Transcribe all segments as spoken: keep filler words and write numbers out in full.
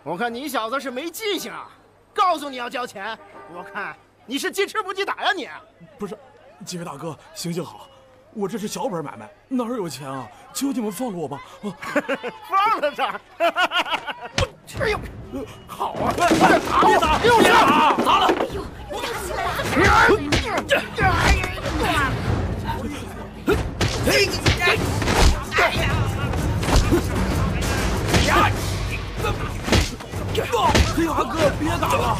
我看你小子是没记性啊！告诉你要交钱，我看你是记吃不记打呀你！ 不是，几位大哥，行行好，我这是小本买卖，哪儿有钱啊？求你们放了我吧！我放了这儿。哎呦，好啊！ 别打！别打！别打！打了！ 哎呦，你打起来了！ 黑娃哥，别打了！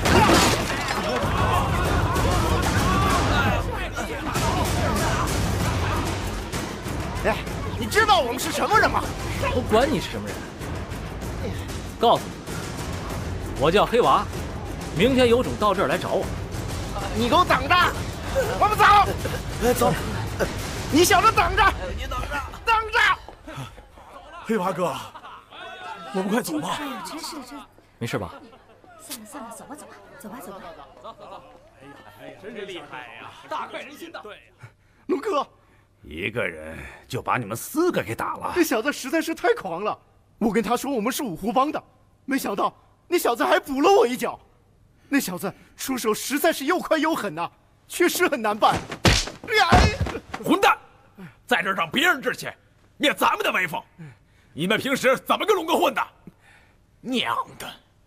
哎，你知道我们是什么人吗？ 我管你是什么人，告诉你，我叫黑娃，明天有种到这儿来找我。 你给我等着，我们走。 走， 你小子等着， 你等着， 等着。 黑娃哥，我们快走吧。 哎呀，真是这。 没事吧？ 算了算了，走吧走吧，走吧走吧。 走走走。哎呀哎呀，真是厉害呀，大快人心的。对呀。 龙哥， 一个人就把你们四个给打了。 这小子实在是太狂了。我跟他说我们是五湖帮的，没想到那小子还补了我一脚。那小子出手实在是又快又狠呐、啊，确实很难办。哎， 混蛋，在这儿让别人置气，灭咱们的威风。你们平时怎么跟龙哥混的？娘的！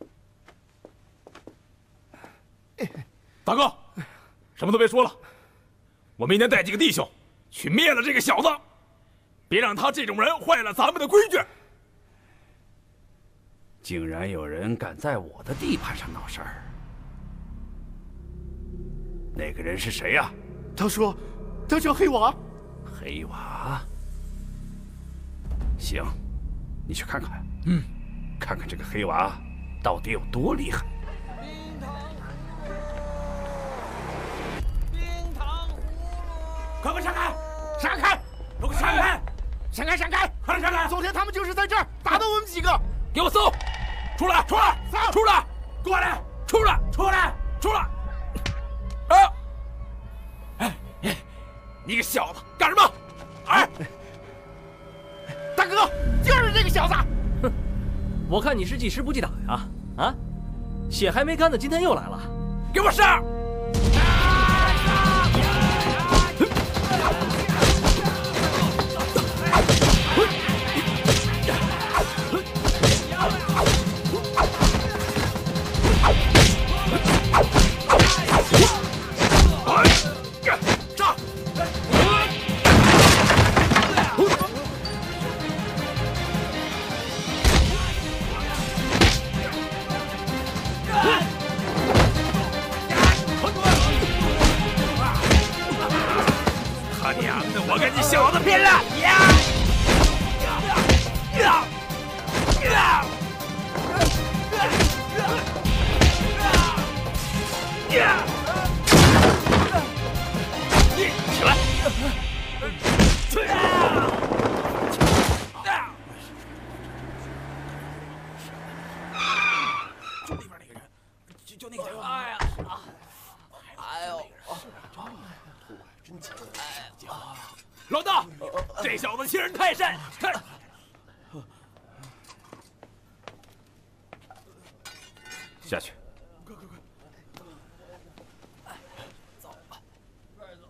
大哥，什么都别说了，我明天带几个弟兄去灭了这个小子，别让他这种人坏了咱们的规矩。 竟然有人敢在我的地盘上闹事儿！那个人是谁呀、啊？ 他说，他叫黑娃。 黑娃。行，你去看看， 嗯， 看看这个黑娃到底有多厉害。 冰糖葫芦， 快快闪开！ 闪开！ 给我闪开！ 闪开！闪开！ 快点闪开！ 昨天他们就是在这儿打的我们几个。 给我搜！出来！出来！ 走！ 出来！过来！出来！出来！出来！啊！哎哎，你个小子干什么？哎， 大哥，就是这个小子。 哼，我看你是记吃不记打呀！啊，血还没干呢，今天又来了， 给我上！他娘的，我跟你小子拼了！呀！呀！呀！呀！你起来！就那边那个人，就就那个人。哎呀！哎呦！真强！老大，这小子欺人太甚！看， 下去。 快快快！走吧，快走！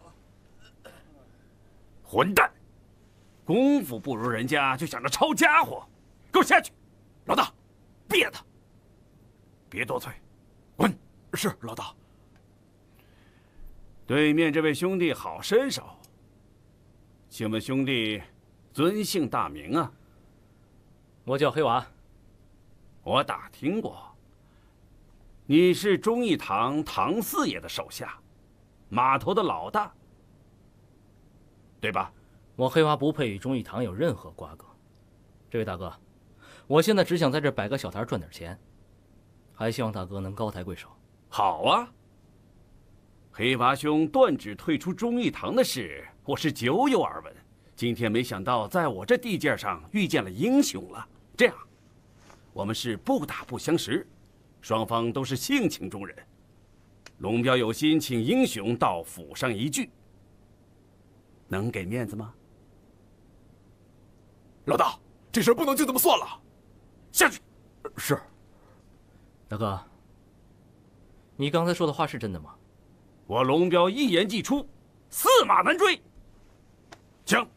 混蛋，功夫不如人家就想着抄家伙，给我下去！ 老大，别他！ 别多嘴，滚！ 是老大。 对面这位兄弟好身手，请问兄弟尊姓大名啊？ 我叫黑娃。 我打听过，你是忠义堂唐四爷的手下，码头的老大，对吧？ 我黑娃不配与忠义堂有任何瓜葛。这位大哥，我现在只想在这摆个小摊赚点钱，还希望大哥能高抬贵手。 好啊。黑娃兄断指退出忠义堂的事，我是久有耳闻。今天没想到在我这地界上遇见了英雄了。这样，我们是不打不相识，双方都是性情中人。龙彪有心请英雄到府上一聚，能给面子吗？ 老大，这事不能就这么算了，下去。 是。 大哥，你刚才说的话是真的吗？ 我龙彪一言既出，驷马难追。请。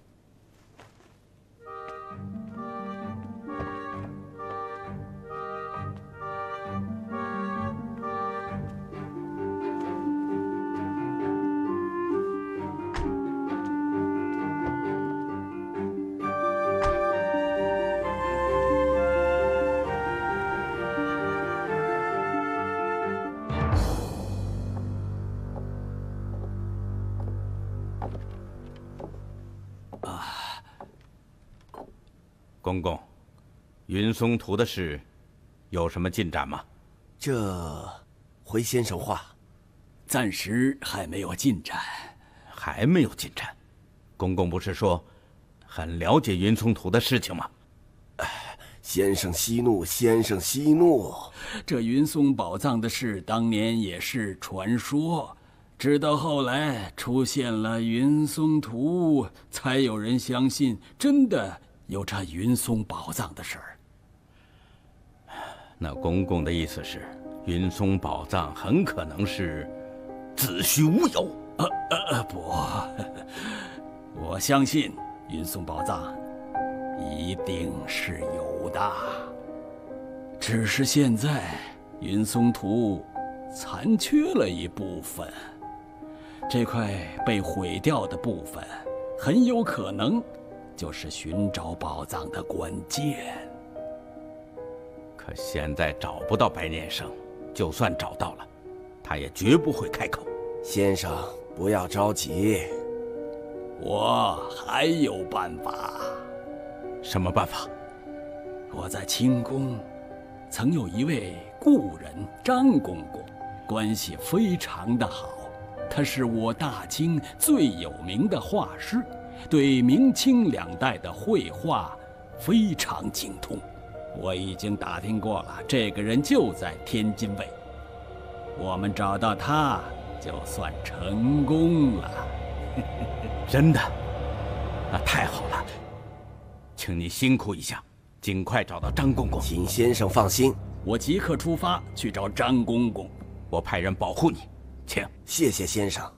公公，云松图的事有什么进展吗？ 这，回先生话， 暂时还没有进展。 还没有进展？公公不是说很了解云松图的事情吗？ 先生息怒，先生息怒。 这云松宝藏的事，当年也是传说，直到后来出现了云松图，才有人相信真的有这云松宝藏的事儿。 那公公的意思是，云松宝藏很可能是子虚乌有？ 呃呃不，我相信云松宝藏一定是有的，只是现在云松图残缺了一部分，这块被毁掉的部分很有可能就是寻找宝藏的关键。 可现在找不到白念生，就算找到了，他也绝不会开口。 先生，不要着急， 我还有办法。 什么办法？ 我在清宫曾有一位故人张公公，关系非常的好，他是我大清最有名的画师，对明清两代的绘画非常精通。我已经打听过了，这个人就在天津卫，我们找到他就算成功了。 真的？那太好了，请你辛苦一下，尽快找到张公公。 请先生放心， 我即刻出发去找张公公， 我派人保护你，请。 谢谢先生。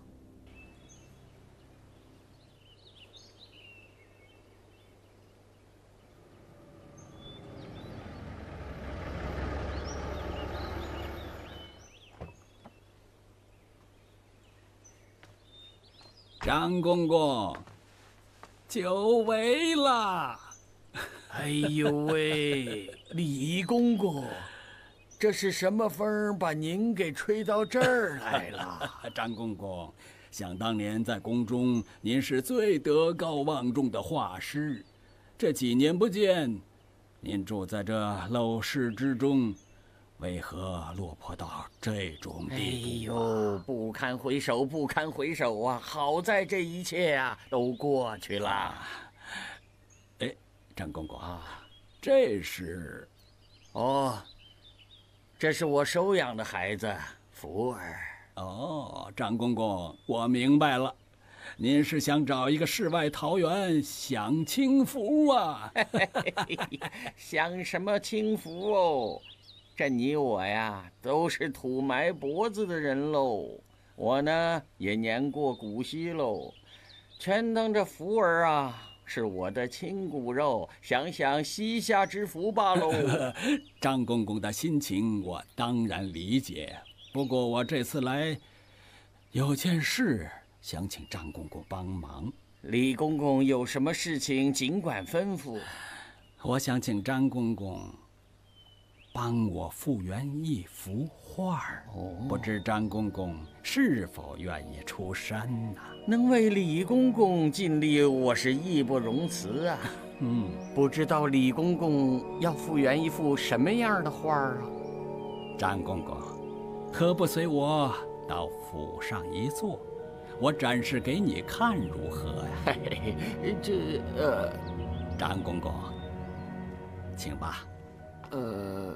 张公公，久违了。 哎呦喂，李公公，这是什么风把您给吹到这儿来了？ 张公公，想当年在宫中，您是最德高望重的画师，这几年不见，您住在这陋室之中，为何落魄到这种地步？ 哎呦，不堪回首，不堪回首啊！好在这一切啊都过去了。 哎，张公公啊，这是…… 哦，这是我收养的孩子福儿。 哦，张公公，我明白了，您是想找一个世外桃源享清福啊？ 享什么清福哦？这你我呀，都是土埋脖子的人喽。我呢，也年过古稀喽，全当这福儿啊是我的亲骨肉，享享膝下之福罢喽。 张公公的心情我当然理解，不过我这次来，有件事想请张公公帮忙。 李公公有什么事情尽管吩咐。 我想请张公公帮我复原一幅画儿，哦、不知张公公是否愿意出山呢、啊？ 能为李公公尽力，我是义不容辞啊。嗯，不知道李公公要复原一幅什么样的画儿啊？ 张公公，可不随我到府上一坐，我展示给你看如何呀？ 嘿嘿，这呃， 张公公，请吧。 呃，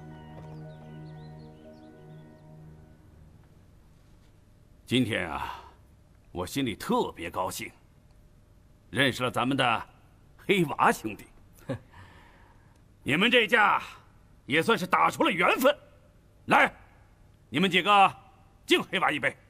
今天啊，我心里特别高兴，认识了咱们的黑娃兄弟。你们这架也算是打出了缘分。 来，你们几个敬黑娃一杯。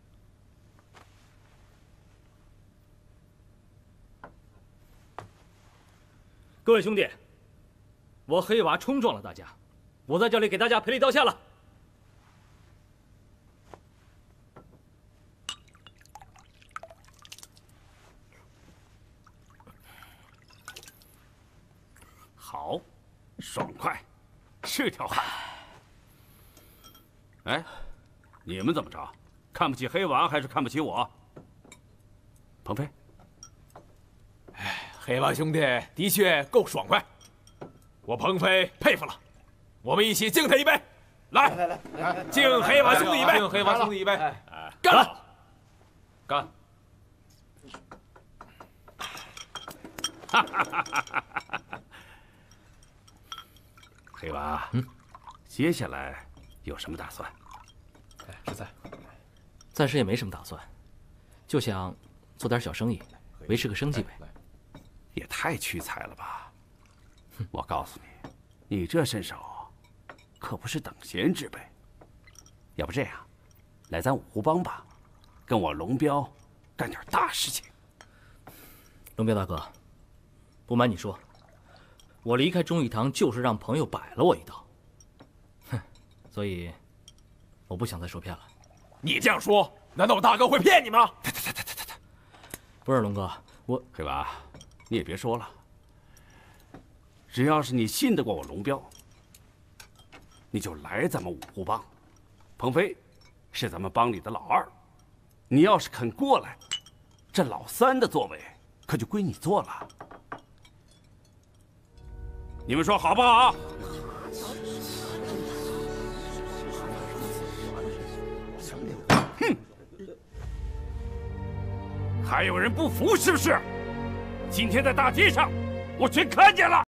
各位兄弟，我黑娃冲撞了大家，我在这里给大家赔礼道歉了。 好，爽快，是条汉子。哎，你们怎么着？看不起黑娃还是看不起我？鹏飞， 哎，黑娃兄弟的确够爽快，我鹏飞佩服了。我们一起敬他一杯，来来来来，敬黑娃兄弟一杯，敬黑娃兄弟一杯，干了，干！ 哈哈哈哈哈！黑娃，嗯，接下来有什么打算？ 哎，实在， 暂时也没什么打算，就想做点小生意，维持个生计呗。 也太屈才了吧！我告诉你，你这身手可不是等闲之辈。要不这样，来咱五湖帮吧，跟我龙彪干点大事情。 龙彪大哥，不瞒你说，我离开忠义堂就是让朋友摆了我一道。哼，所以我不想再受骗了。 你这样说，难道我大哥会骗你吗？ 不是龙哥，我黑娃，你也别说了。只要是你信得过我龙彪，你就来咱们五湖帮。鹏飞是咱们帮里的老二，你要是肯过来，这老三的座位可就归你坐了。你们说好不好？哼！还有人不服是不是？今天在大街上，我全看见了。